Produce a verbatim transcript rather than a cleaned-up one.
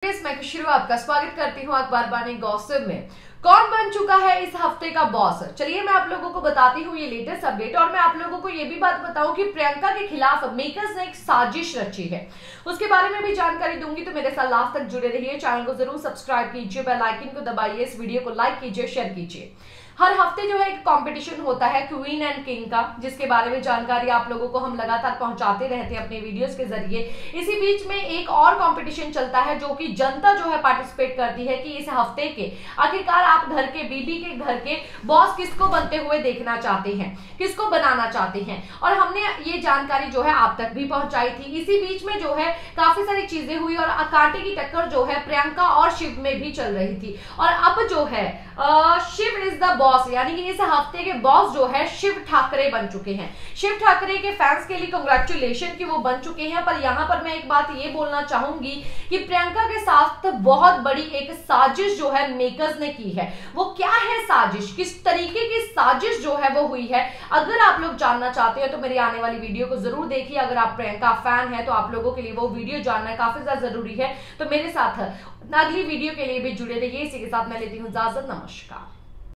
Viewers, मैं खुशरू आपका स्वागत करती हूँ अखबार बानी गॉसिप में। कौन बन चुका है इस हफ्ते का बॉस? चलिए मैं आप लोगों को बताती हूँ ये लेटेस्ट अपडेट, और मैं आप लोगों को ये भी बात बताऊं कि प्रियंका के खिलाफ मेकर्स ने एक साजिश रची है, उसके बारे में भी जानकारी दूंगी। तो मेरे साथ लास्ट तक जुड़े रहिए, चैनल को जरूर सब्सक्राइब कीजिए, बेल आइकन को दबाइए, इस वीडियो को लाइक कीजिए, शेयर कीजिए। हर हफ्ते जो है एक कंपटीशन होता है क्वीन एंड किंग का, जिसके बारे में जानकारी आप लोगों को हम लगातार पहुंचाते रहते हैं अपने वीडियोस के जरिए। इसी बीच में एक और कंपटीशन चलता है जो कि जनता जो है पार्टिसिपेट करती है कि इस हफ्ते के आखिरकार आप घर के बीबी के घर के बॉस किसको बनते हुए देखना चाहते हैं, किसको बनाना चाहते हैं, और हमने ये जानकारी जो है आप तक भी पहुंचाई थी। इसी बीच में जो है काफी सारी चीजें हुई और कांटे की टक्कर जो है प्रियंका और शिव में भी चल रही थी, और अब जो है आ, शिव इज द बॉस, यानी कि इस हफ्ते के बॉस जो है शिव ठाकरे बन चुके हैं। शिव ठाकरे के फैंस के लिए कांग्रेचुलेशन कि वो बन चुके हैं, पर यहां पर मैं एक बात ये बोलना चाहूंगी कि प्रियंका के साथ बहुत बड़ी एक साजिश जो है मेकर्स ने की है। वो क्या है साजिश, किस तरीके की साजिश जो है वो हुई है, अगर आप लोग जानना चाहते हैं तो मेरी आने वाली वीडियो को जरूर देखिए। अगर आप प्रियंका फैन है तो आप लोगों के लिए वो वीडियो जानना काफी ज्यादा जरूरी है। तो मेरे साथ अगली वीडियो के लिए भी जुड़े रहिए। इसी के साथ मैं लेती हूँ इजाजत, नमस्कार।